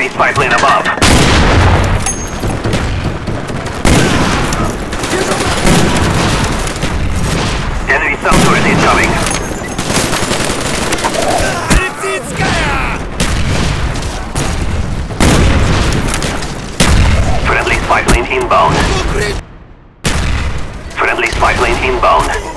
Enemy spy plane above. Enemy south turret incoming. Friendly spy plane inbound. Friendly spy plane inbound.